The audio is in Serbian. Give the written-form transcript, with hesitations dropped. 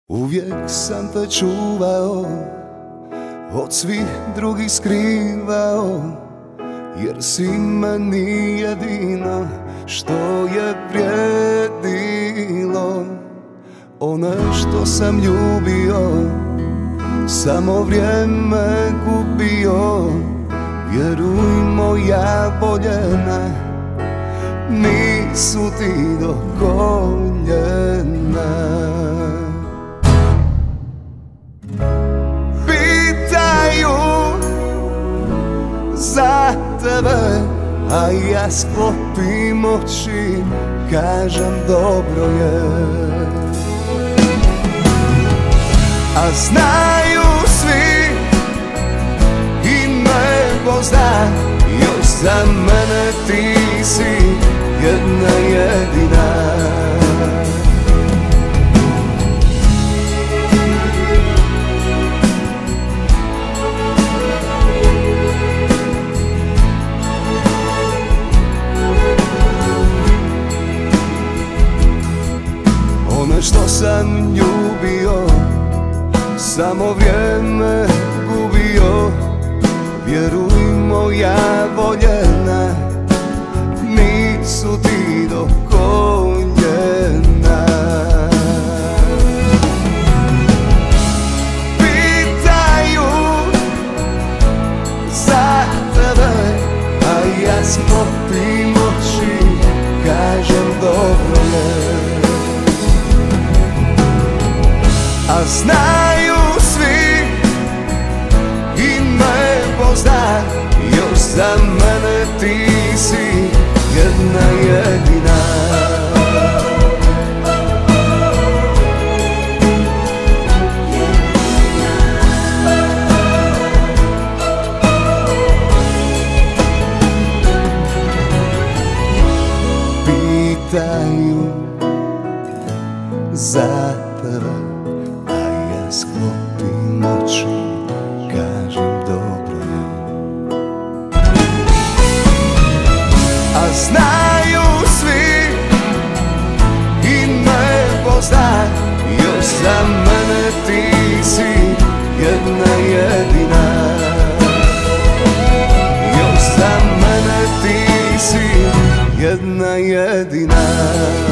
Uvijek sam te čuvao, od svih drugih skrivao, jer si meni jedino što je vrijedilo. Ono što sam ljubio, samo vrijeme gubio. Vjeruj moja voljena, nisu ti do koljena. Pitaju za tebe, a ja sklopim oči, kažem dobro je. A znaju svi i nebo zna, još za mene ti si jedna jedina. Ono što sam ljubio, samo vrijeme gubio. Vjeruj moja voljena, nisu ti do koljena. Pitaju za tebe, a ja sklopim oči, kažem dobro je. A znaju svi i nebo zna, još za mene ti si jedna jedina. Pitaju za tebe, sklopim oči, kažem dobro je. A znaju svi i nebo zna, još za mene ti si jedna jedina. Još za mene ti si jedna jedina.